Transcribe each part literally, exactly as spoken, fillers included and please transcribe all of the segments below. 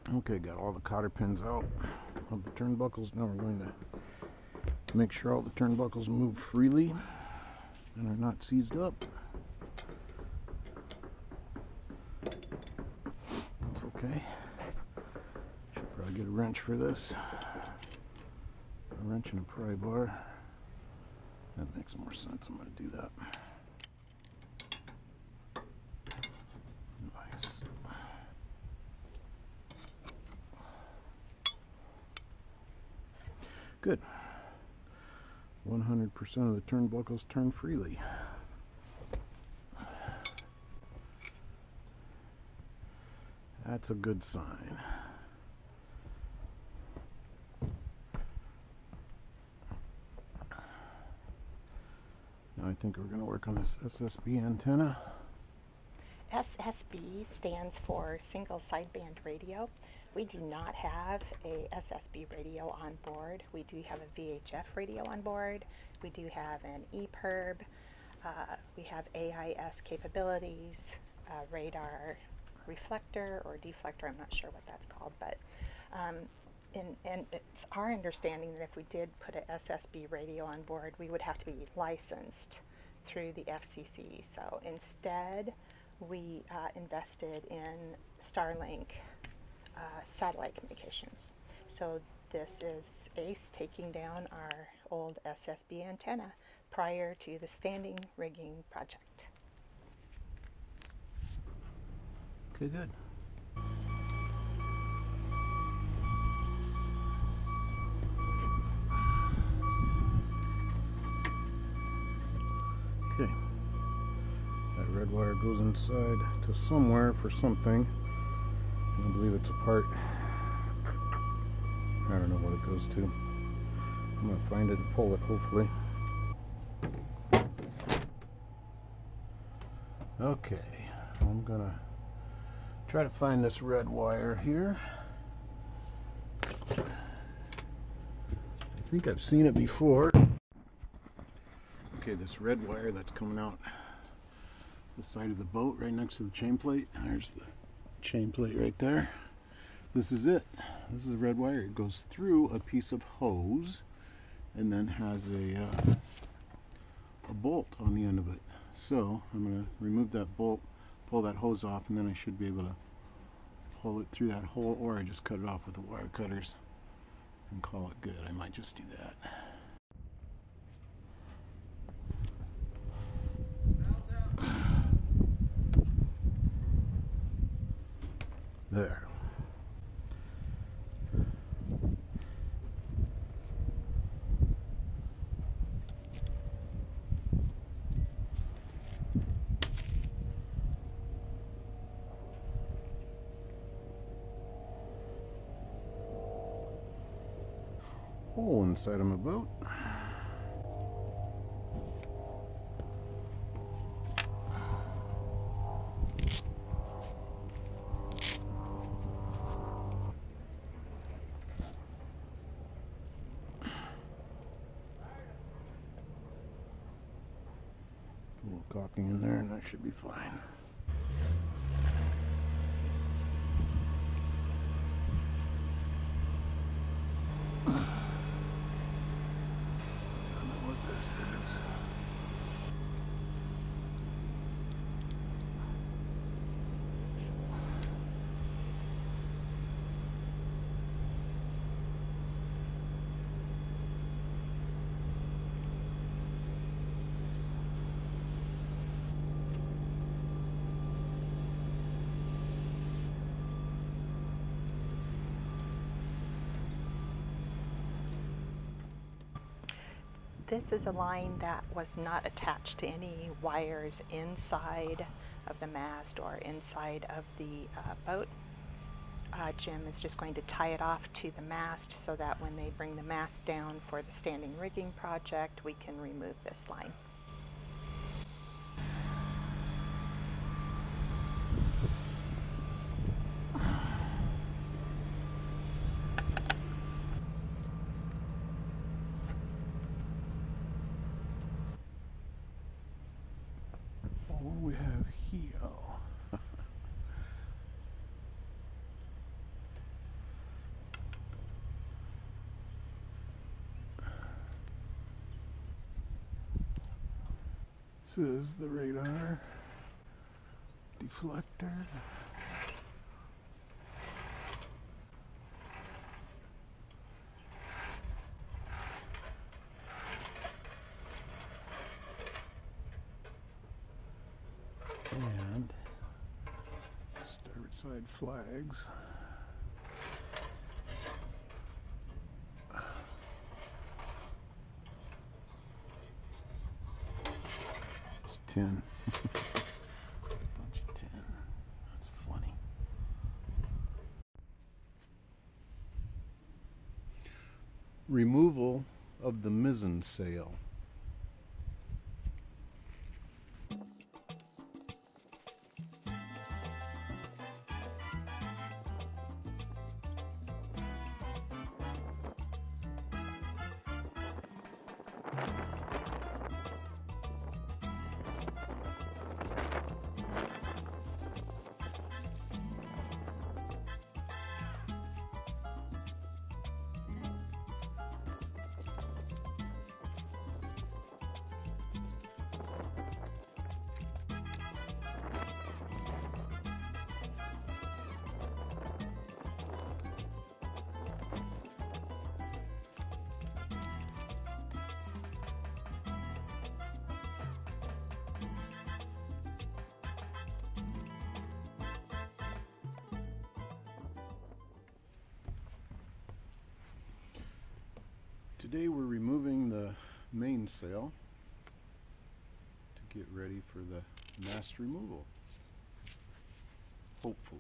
Okay, got all the cotter pins out of the turnbuckles. Now we're going to make sure all the turnbuckles move freely and are not seized up. That's okay. Should probably get a wrench for this. A wrench and a pry bar. That makes more sense. I'm going to do that. Nice. Good. one hundred percent of the turnbuckles turn freely. That's a good sign. Now I think we're going to work on this S S B antenna. S S B stands for single sideband radio. We do not have a S S B radio on board. We do have a V H F radio on board. We do have an E P I R B. Uh, we have A I S capabilities, uh, radar reflector or deflector. I'm not sure what that's called, but um, in, and it's our understanding that if we did put a S S B radio on board, we would have to be licensed through the F C C. So instead, we uh, invested in Starlink uh, satellite communications. So this is ACE taking down our old S S B antenna prior to the standing rigging project. Okay, good. Okay. That red wire goes inside to somewhere for something. I believe it's a part. I don't know what it goes to. I'm going to find it and pull it, hopefully. Okay. I'm going to try to find this red wire here. I think I've seen it before. Okay, this red wire that's coming out the side of the boat right next to the chain plate. There's the chain plate right there. This is it. This is a red wire. It goes through a piece of hose and then has a uh, a bolt on the end of it. So I'm going to remove that bolt, pull that hose off, and then I should be able to pull it through that hole, or I just cut it off with the wire cutters and call it good. I might just do that. There. Hole inside of my boat. A little caulking in there and that should be fine. This is a line that was not attached to any wires inside of the mast or inside of the uh, boat. Uh, Jim is just going to tie it off to the mast so that when they bring the mast down for the standing rigging project, we can remove this line. What do we have here? This is the radar deflector. And starboard side flags. It's tin. Bunch of tin. That's funny. Removal of the mizzen sail. Today we're removing the mainsail to get ready for the mast removal, hopefully.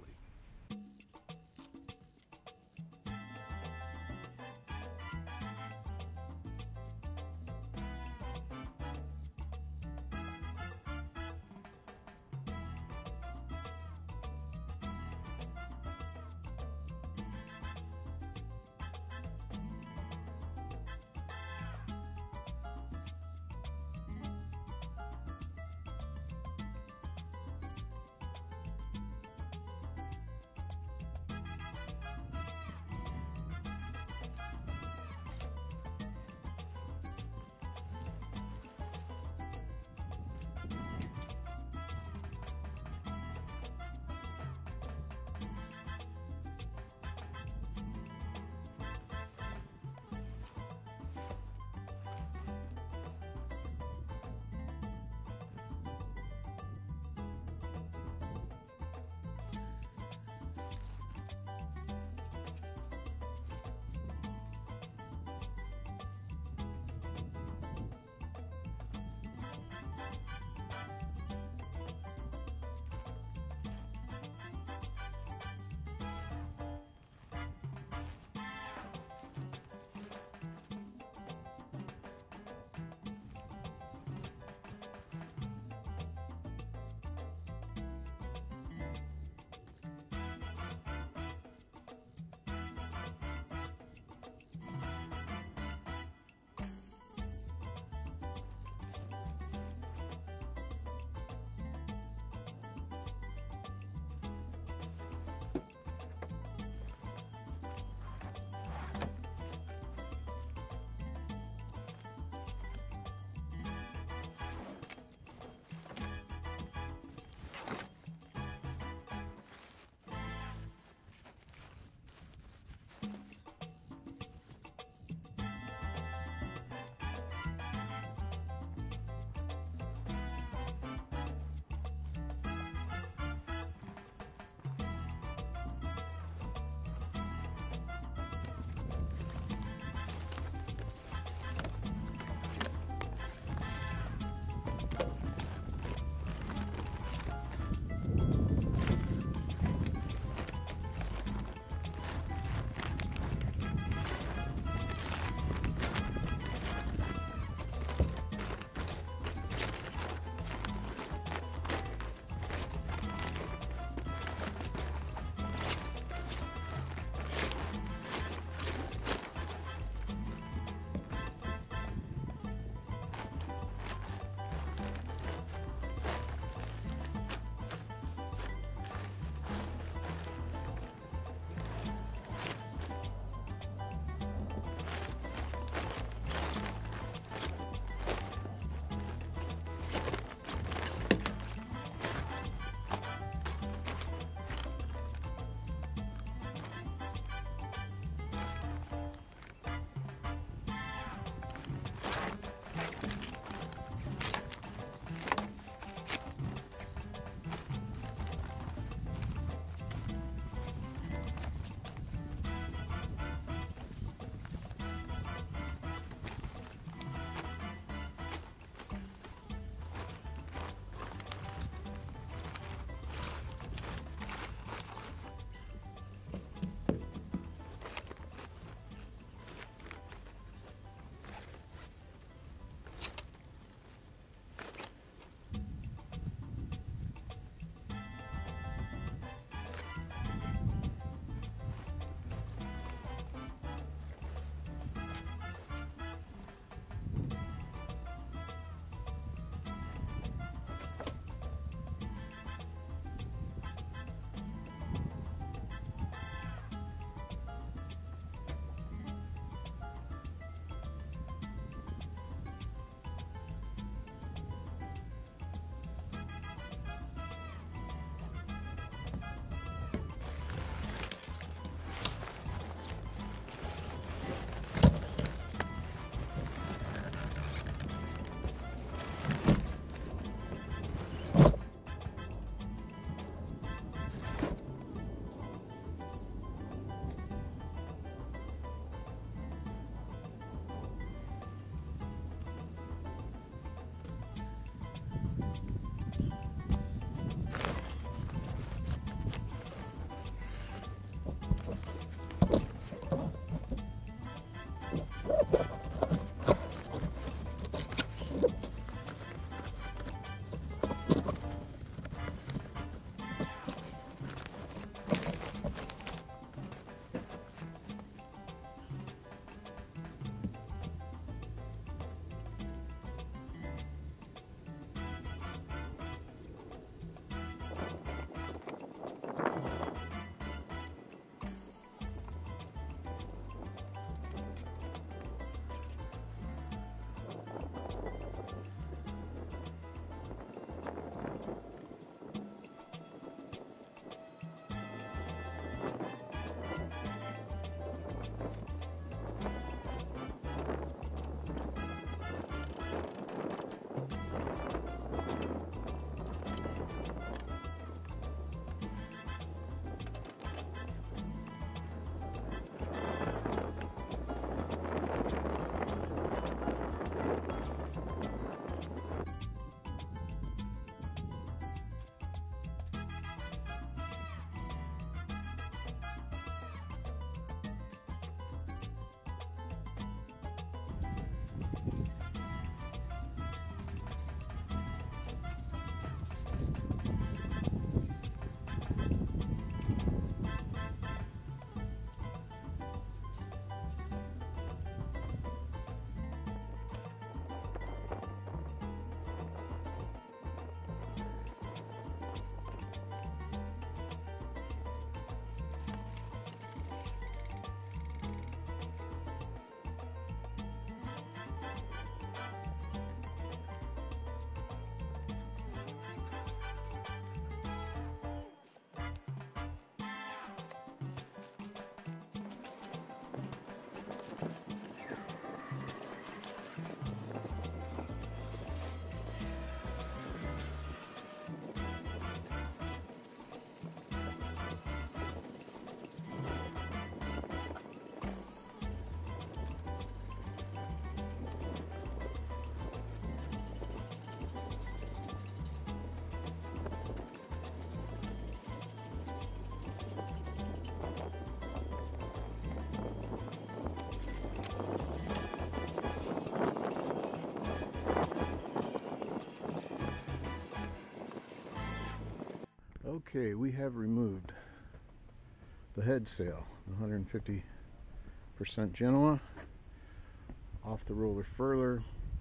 Okay, we have removed the head sail, the one hundred fifty percent Genoa, off the roller furler,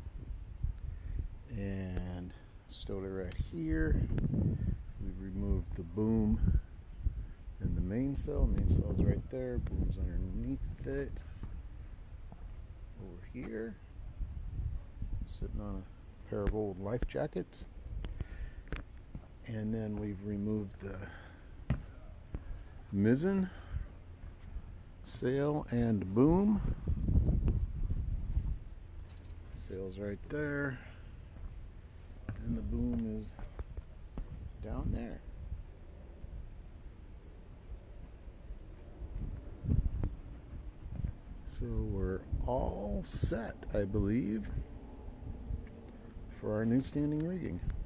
and stowed it right here. We've removed the boom and the mainsail. Mainsail's right there, boom's underneath it. Over here, sitting on a pair of old life jackets. And then we've removed the mizzen, sail, and boom. Sail's right there, and the boom is down there. So we're all set, I believe, for our new standing rigging.